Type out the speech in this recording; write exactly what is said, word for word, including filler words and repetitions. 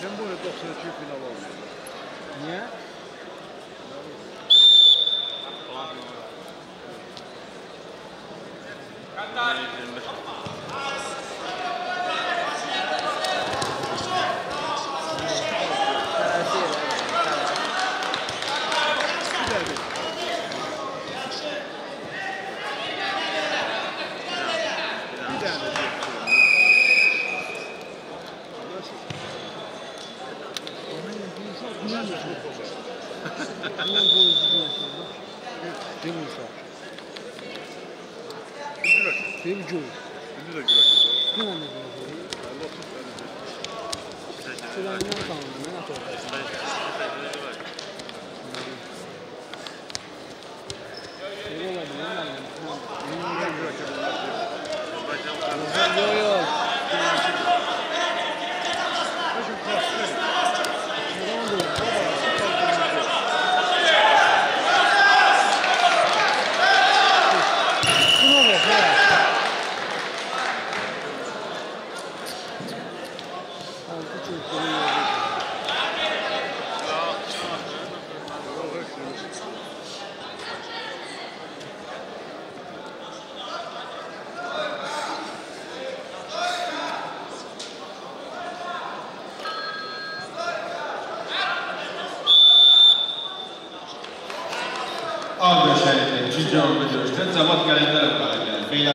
Kim bunu doksan iki final oldu? Niye? Film Joe. Şimdi de güreşiyor. Kim anladı? Süleyman Kanlı, ne yapıyor? Öyle olabilir mi? Yok yok. Ağrı şəhərində ikinci avrupa görüşdə Cavad Qələndərov